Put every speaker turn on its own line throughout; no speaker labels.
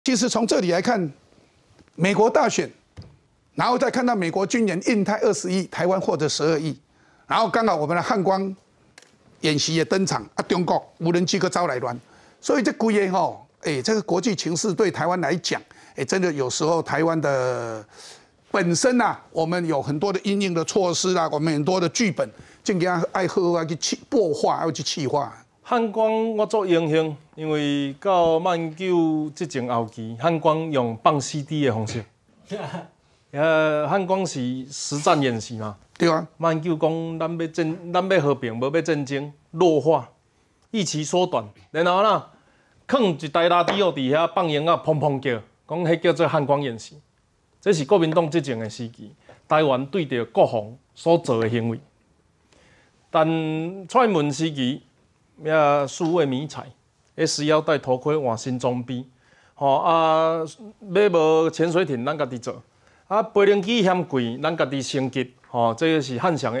其实从这里来看，美国大选，然后再看到美国军援印太20亿，台湾获得12亿，然后刚好我们的汉光演习也登场啊，中国无人机可招来乱，所以这规个吼，这个国际情势对台湾来讲，真的有时候台湾的本身我们有很多的因应的措施啦，我们很多的剧本，正经爱好啊去擘画，要去企划。
汉光我做英雄，因为到曼九之前后期，汉光用放 CD 的方式。汉光是实战演习嘛，
对啊。
曼九讲咱要和平，无要战争，弱化，一期缩短，然后呢，放一台拉迪奥伫遐放音乐，砰砰叫，讲迄叫做汉光演习。这是国民党执政的时期，台湾对着国防所做的行为。但蔡英文时期。数位迷彩，需要戴头盔换新装备，要无潜水艇咱家己做，飞行机嫌贵，咱家己升级，这个是汉翔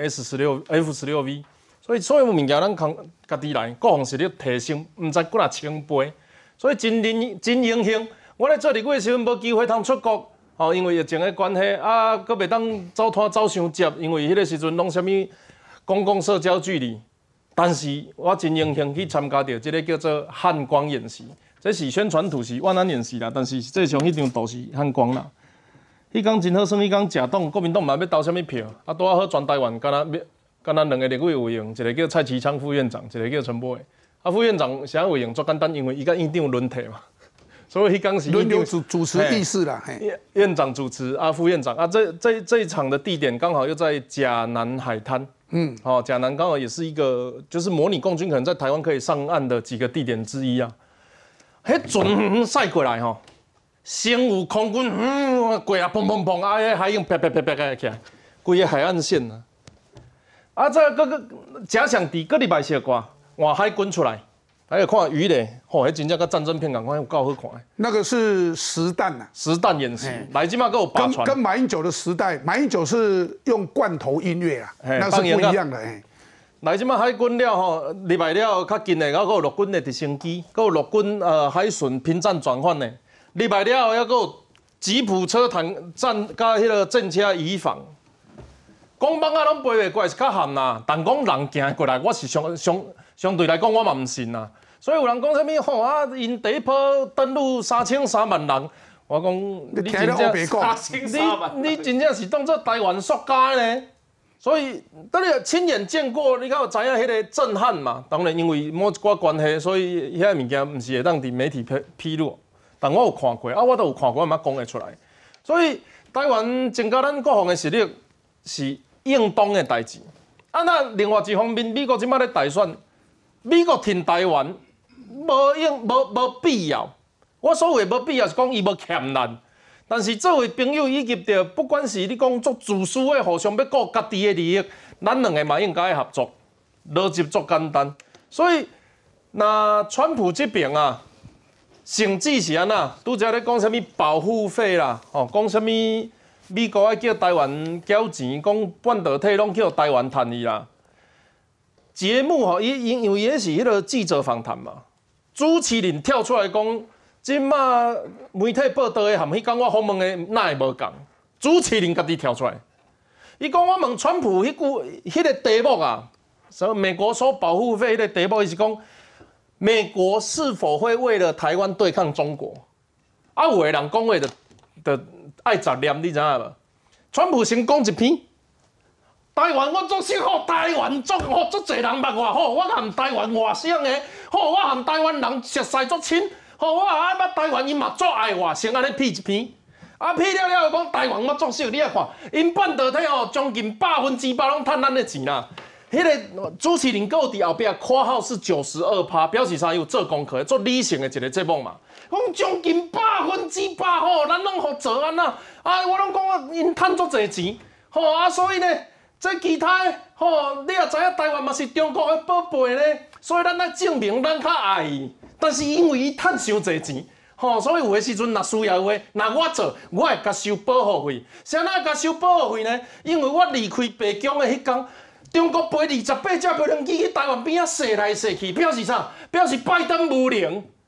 F16V， 所以所有物件咱家己来，国防实力提升，毋知几若千倍，所以真荣幸，我咧做立委时阵无机会通出国，因为疫情的关系，佫袂当走拖走伤接，因为迄个时阵拢啥物公共社交距离。但是我真荣幸去参加到这个叫做汉光演习，这是宣传图是万安演习啦，但是最上迄张图是汉光啦。迄天真好耍，迄天假党国民党嘛要投啥物票，拄好全台湾敢若两个立委委员，一个叫蔡其昌副院长，一个叫陈柏伟。副院长啥委员足简单，因为伊甲院长轮替嘛，所以迄天是
轮流主持议事啦。
院长主持副院长这一场的地点刚好又在甲南海滩。甲南刚好也是一个，就是模拟共军可能在台湾可以上岸的几个地点之一啊。迄船驶过来先有空军过来砰砰砰，迄海鹰啪啪啪啪起来，规个海岸线这个假想敌个礼拜小歌，换海军出来，还有看鱼嘞，迄真正跟战争片共款，有够好看。
那个是实弹
实弹演习，来即马还有靶船。
跟马英九的时代，马英九是用罐头音乐那是不一样的。
来即马海军了礼拜了较近的，还有陆军的直升机，还有陆军海巡平战转换的。礼拜了还有吉普车坦战加迄个战车移防。讲网拢飞袂过来是较含啦，但讲人行过来，我是相对来讲我嘛唔信啦。所以有人讲啥物因第一波登陆3300万人，我讲你真正你真正是当作台湾塑胶呢？所以等你亲眼见过，你敢有知影迄个震撼嘛？当然因为某一寡关系，所以遐物件毋是会当伫媒体披露，但我有看过我都有看过，嘛讲会出来。所以台湾增加咱国防的实力是应当的代志。那另外一方面，美国即摆咧大选，美国挺台湾。无必要。我所谓无必要是讲伊无欠咱，但是作为朋友以及着，不管是你讲做自私的，互相要顾家己的利益，咱两个嘛应该合作，逻辑足简单。所以，那川普这边甚至是安那，拄则咧讲啥物保护费啦，讲啥物美国要叫台湾缴钱，讲半导体拢叫台湾趁伊啦。节目因为也是迄个记者访谈嘛。朱启麟跳出来讲，即马媒体报道的含迄天我访问的哪会无共？朱启麟家己跳出来，伊讲我问川普迄个题目美国收保护费迄个题目，伊是讲美国是否会为了台湾对抗中国？有的人讲话就爱杂念，你知影无？川普先讲一篇。台湾我足适合台湾足侪人捌我我含台湾外省的，我含台湾人熟识足亲，我捌台湾因嘛足爱我，先安尼批一篇，批了讲台湾我足熟，你来看，因半导体将近100%拢趁咱的钱啦。迄个朱启麟有伫后壁括号是92%，表示啥？有做功课、做理性的一个节目嘛。讲将近100%咱拢互做安那，我拢讲因趁足侪钱，所以呢。这其他你也知影台湾嘛是中国的宝贝呢，所以咱来证明咱较爱伊。但是因为伊趁伤侪钱，所以有的时阵若需要的话，若我做，我会甲收保护费。啥哪甲收保护费呢？因为我离开北京的迄天，中国飞28架飞行机去台湾边仔射来射去，表示啥？表示拜登无能。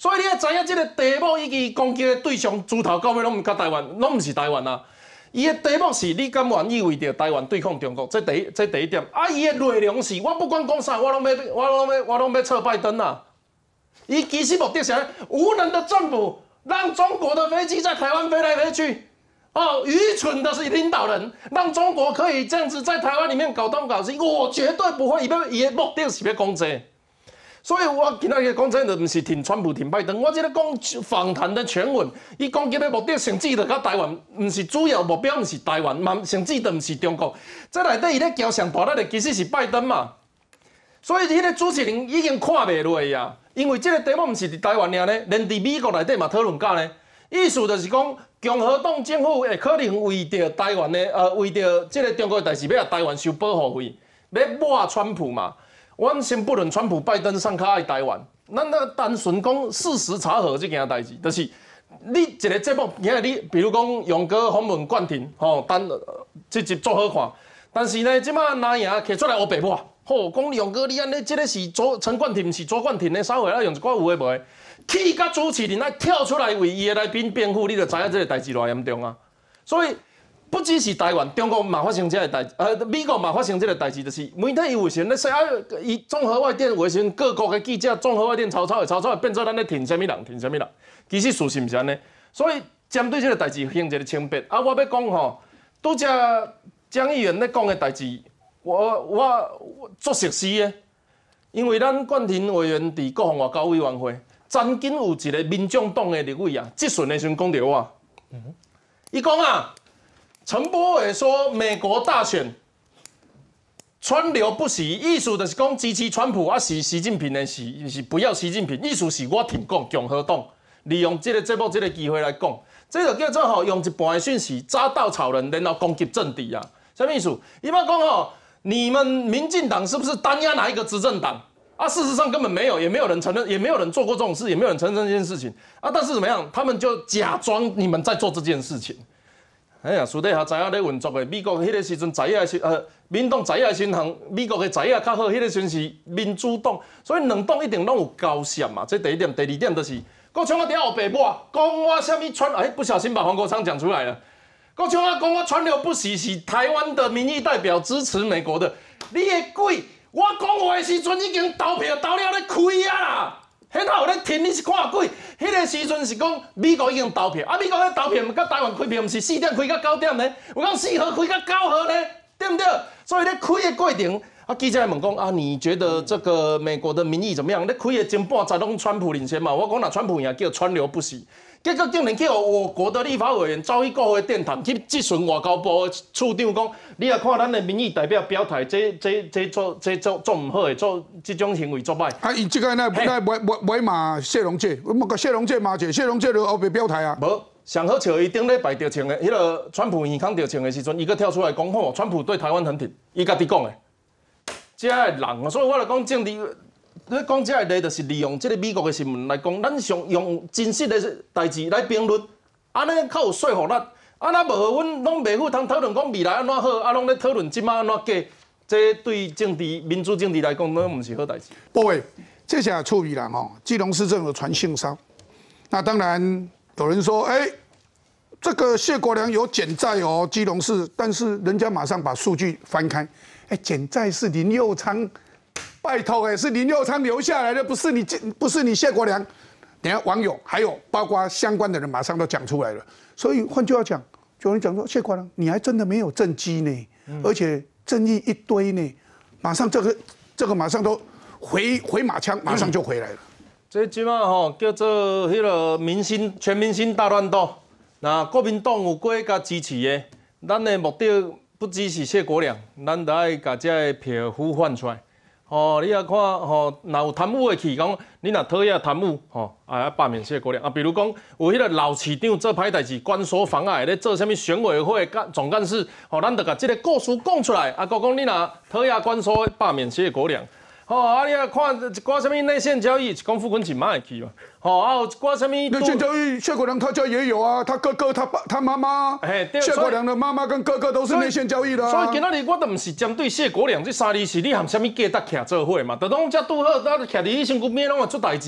所以你要知影，这个地幕以及攻击的对象，自头到尾拢唔甲台湾，拢唔是台湾啊。伊的题目是你敢愿意为着台湾对抗中国，这第一点。啊，伊的内容是我不管讲啥，我拢要撤拜登啊。伊其实目的是无能的政府让中国的飞机在台湾飞来飞去。哦，愚蠢的是领导人，让中国可以这样子在台湾里面搞东搞西，我绝对不会。伊的目的是要讲这。所以我今仔日讲真的，不是挺川普、挺拜登，我这个讲访谈的全文，伊攻击的目的，甚至就甲台湾，不是主要目标，不是台湾，嘛，甚至都不是中国。这内底伊咧交上大力的，其实是拜登嘛。所以迄个主持人已经看袂落去啊，因为这个题目不是伫台湾尔呢，连伫美国内底嘛讨论到呢。意思就是讲，共和党政府会可能为着台湾的，为着这个中国的代志，要台湾收保护费，要抹川普嘛。我先不论川普、拜登上较爱台湾，咱单纯讲事实查核这件代志，就是你一个节目，今日你比如讲勇哥访问冠廷，吼，这集做好看，但是呢，即马拿赢摕出来黑白抹，吼，讲勇哥你安尼，这个是陈冠廷，是左冠廷的，啥货啊用一寡有诶无诶，去甲主持人来跳出来为伊诶来宾辩护，你就知影这个代志偌严重啊，所以。不只是台湾，中国嘛发生这个代志，美国嘛发生这个代志，就是媒体有时咧说啊，伊综合外电卫星各国的记者，综合外电曹操的变做咱咧挺什么人，挺什么人，其实事实毋是安尼。所以针对这个代志行一个清白。啊，我要讲吼，拄则江议员咧讲的代志，我足熟悉的，因为咱冠廷委员伫国防外交委员会，曾经有一个民众党的立委啊，质询的时阵讲着我，伊讲啊。陈柏伟说：“美国大选川流不息，意思就是讲支持川普啊，是习近平的是不要习近平，意思是我挺共和党，利用这个节目这个机会来讲，这就叫做吼用一半的讯息扎稻草人，然后攻击政敌啊，什么意思？伊妈讲吼，你们民进党是不是单压哪一个执政党？啊，事实上根本没有，也没有人承认，也没有人做过这种事，也没有人承认这件事情啊。但是怎么样，他们就假装你们在做这件事情。”哎呀，私底下知影咧运作的，美国迄个时阵在野的民党在野的先行，美国的在野较好，迄个时阵是民主党，所以两党一定拢有交涉嘛。这第一点，第二点就是，国昌啊伫后白抹，讲我什么川，不小心把黄国昌讲出来了。国昌啊讲我川流不息是台湾的民意代表支持美国的，你的鬼！我讲话的时阵已经投票投了咧开啊啦。迄头咧听你是看鬼，迄个时阵是讲美国已经投票，啊美国咧投票，甲台湾开票，毋是4点开到9点呢？有讲4号开到9号呢，对不对？所以咧开的过程，啊记者来问讲啊，你觉得这个美国的民意怎么样？咧开的前半拢川普领先嘛，我讲那川普也叫川流不息。结果竟然叫我国的立法委员走去国会殿堂去质询外交部的处长讲，你也看咱的民意代表表态，这做唔好的，做这种行为做歹。
啊，伊即个那袂骂谢龙介，我个谢龙介骂者，谢龙介就后边表态啊。
无，上好笑伊顶礼拜着穿的，迄个川普耳康着穿的时阵，伊个跳出来讲吼，川普对台湾很挺，伊家己讲的。这个人啊，所以我来讲政治。你讲这个例，就是利用这个美国的新闻来讲，咱上用真实的代志来评论，安尼较有说服力。啊，那无阮拢袂赴通讨论讲未来安怎好，啊，拢咧讨论即马安怎假，这对政治、民主政治来讲，都毋是好代志。
各位，这下处理了哈，基隆市政有传性骚，那当然有人说，这个谢国良有减债哦，基隆市，但是人家马上把数据翻开，减债是林右昌。拜托，是林右昌留下来的，不是你谢国良。等下网友还有包括相关的人马上都讲出来了。所以换句话讲，有人讲说谢国良你还真的没有政绩呢，而且争议一堆呢，马上这个马上都回马枪，马上就回来了。
这即马吼叫做迄个全明星大乱斗，那国民党有过甲支持的，咱的目的不只是谢国良，咱得爱甲这个票呼唤出来。哦，你也看吼，若有贪污的去讲，你若讨厌贪污，吼，啊罢免谢国良啊。比如讲，有迄个老市长做歹代志，关锁妨碍咧做啥物选委会总干事，吼，咱得甲这个故事讲出来。啊，讲你若讨厌关锁，罢免谢国良。吼，啊，你也看一寡啥物内线交易，讲傅昆萁嘛会去嘛。吼，啊有一寡啥物
内线交易，谢国良他家也有啊，他哥哥、他妈妈，谢国良的妈妈跟哥哥都是内线交易的啊。
所以今仔日我都唔是针对谢国良这3字是你含啥物价值徛做伙嘛，就拢遮拄好，咱徛伫你身躯边拢会出代志。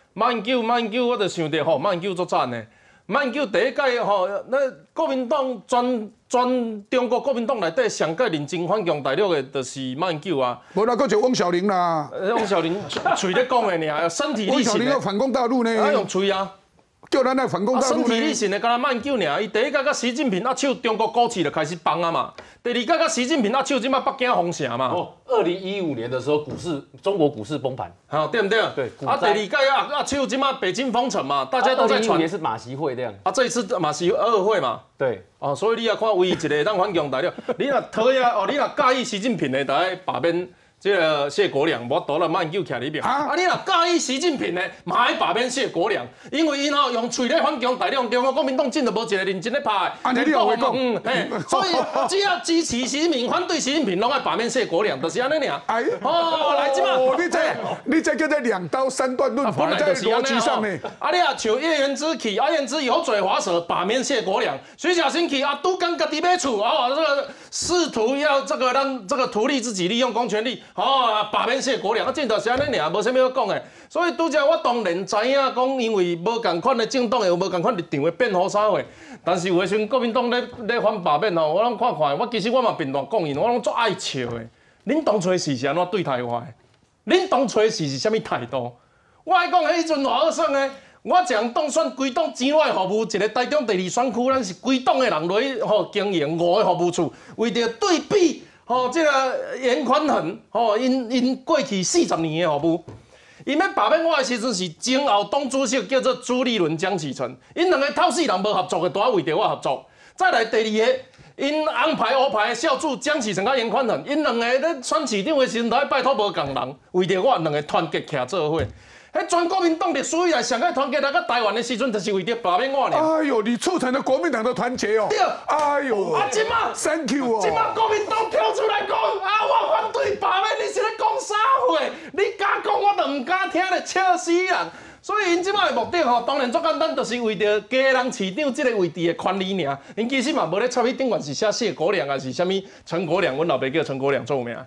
马英九，我就想着吼，马英九足赞的。马英九第一届吼，那国民党全中国国民党内底上届认真反共大陆的，就是马英九啊。
无那个就翁小玲啦。
翁小玲嘴咧讲的尔，身体力行的。
翁小玲要反攻大陆呢？
他用嘴啊。
叫咱来反攻大陆呢？
身体力行的，敢若马英九尔，伊第一届甲习近平握手，中国股市就开始崩啊嘛。第二届甲习近平握手，即摆北京封城嘛。
哦，2015年的时候，中国股市崩盘，
好对不对？
对。
啊，第二届握手，即摆北京封城嘛，大家都在传。
2015年是马习会这样。
啊，这一次马习2会嘛。
对。
哦，所以你也看唯一一个当反共大陆，你若讨厌哦，你若介意习近平的，就爱罢免这个谢国梁，无倒了马英九徛里面。啊，你若介意习近平的，嘛爱罢免谢国梁，因为因吼用嘴咧反共大陆，中国国民党真就无一个认真咧拍的。
啊，你有会讲？
所以只要支持习近平、反对习近平，拢爱罢免谢国梁，就是安尼尔。哎，哦，来即嘛，
你这叫做2刀3段论法，在逻辑上呢。
啊，你啊像叶元之去，叶元之油嘴滑舌，罢免谢国梁；徐小新去，拄刚家己买厝，哦，这个试图要这个让这个图利自己，利用公权力，哦，罢免谢国梁，啊，真就是安尼尔，无啥物好讲的。所以拄则我当然知影讲，因为无共款的政党有无共款立场的变化啥货，但是有的时阵国民党咧反罢免吼，我拢看看，我其实我嘛辩论讲因，我拢足爱笑的。恁当初的事是安怎对待我的？恁当初的事是啥物态度？我爱讲，迄阵偌好耍呢。我将当选规党钱来服务，一个台中第2选区，咱是规党的人落去经营5个服务处，为着对比这个严宽恒因过去40年的服务，因要罢免我的时阵是前后党主席叫做朱立伦、江启臣，因2个透视人无合作的，都要为着我合作。再来第2个，因安排欧排的校主江启臣甲严宽恒，因2个咧选市长的时阵，都要拜托无共人，为着我2个团结起来做伙。迄全国民党历史以来上个团结来到台湾的时阵，就是为着罢免我呢。
哎呦，你促成了国民党的团结哦。
对。
哎呦。
啊，即马
，Thank you 哦。
即马国民党跳出来讲，啊，我反对罢免，你是咧讲啥话？你敢讲，我就唔敢听咧，笑死人。所以因即马的目的吼，当然足简单，就是为着家人市长这个位置的权利尔。因其实嘛无咧插去顶悬是写谢国梁，还是啥物陈国梁？阮老爸叫陈国梁做有名。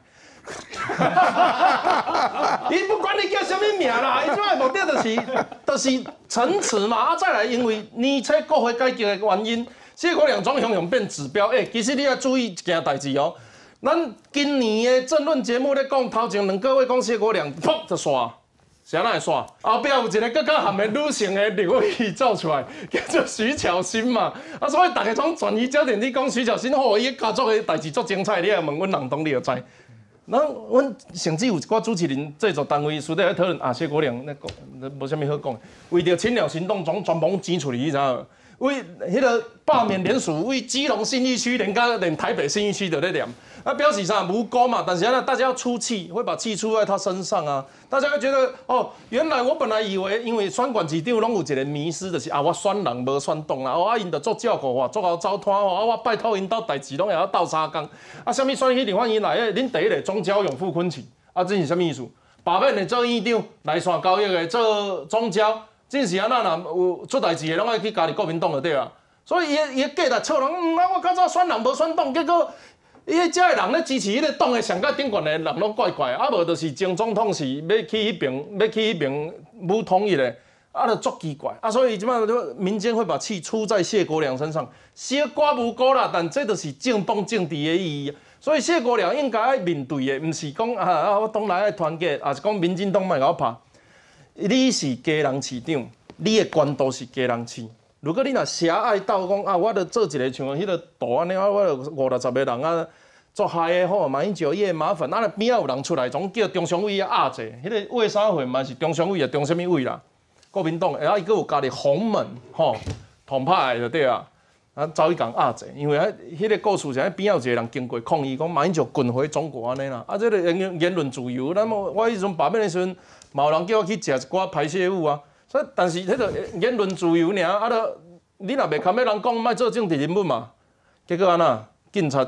伊不管你叫什么名啦，伊即摆目的就是陈词嘛。啊，再来，因为年初国会改革的原因，谢国梁总雄雄变指标。其实你要注意一件代志哦。咱今年的政论节目咧讲，头前2个月讲谢国梁，噗就煞，是安怎会煞？后壁有一个更较含的女性的立委走出来，叫做徐巧芯嘛。啊，所以大家从转移焦点，你讲徐巧芯，伊家族的代志足精彩，你来问阮人东，你就知。然后，阮甚至有一寡主持人制作单位私底下讨论啊，谢国梁那讲，无啥物好讲。为着青鸟行动，全部挤出去，你知道？为迄个罢免联署，为基隆信义区连台北信义区都在念，啊，表示啥无辜嘛？但是呢，大家要出气，会把气出在他身上啊。大家会觉得哦，原来我本来以为，因为选管市长拢有一个迷思，就是啊，我选人无选党啦，啊，因着做照顾我，做好糟摊哦，啊，我拜托因兜代志拢会晓斗相共，啊，啥物选迄地方以来，恁第一个庄交永富昆起，啊，这是啥物意思？罢免的做院长，来线交易的做庄交。真是安那若有出代志的，拢爱去加入国民党就对啊。所以伊价值错人，啊，我较早选人无选党，结果伊迄遮的人咧支持迄个党的上界顶悬的人拢怪怪，啊无就是前总统是要去迄边武统一的，啊就足奇怪啊。所以即摆民间会把气出在谢国梁身上，小寡无辜啦，但这就是政党政治的意义。所以谢国梁应该爱面对的，毋是讲我党内爱团结，也是讲民进党莫甲我拍。你是家人市长，你的官都是家人市。如果你若狭隘到讲啊，我著做一个像迄个图安尼啊，我著50-60个人啊，做害的好，马英九也麻烦。啊，边仔有人出来，总叫中常委啊压者，迄个为啥会嘛是中常委啊，中什么委啦？国民党，啊，伊佫有家己洪门吼，统派就对啊。啊，走去共压者，因为迄个故事是边仔有一个人经过抗议，讲马英九滚回中国安尼啦。啊，这个言论自由，那么我迄阵罢免的时阵。嘛有人叫我去食一寡排泄物啊，所以但是迄个言论自由尔，啊，你若袂堪要人讲，莫做政治人物嘛。结果安那警察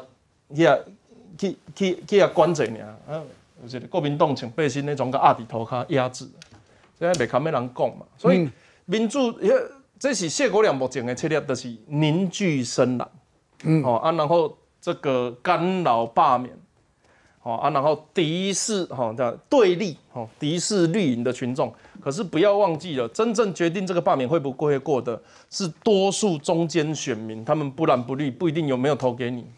去管者尔，啊，有一个国民党穿背心那种甲压伫涂骹压制，所以袂堪要人讲嘛。所以民主，这是谢国梁目前的策略，就是凝聚声浪，然后这个干扰罢免。 然后敌视对立敌视绿营的群众。可是不要忘记了，真正决定这个罢免会不会过的是多数中间选民，他们不蓝不绿，不一定有没有投给你。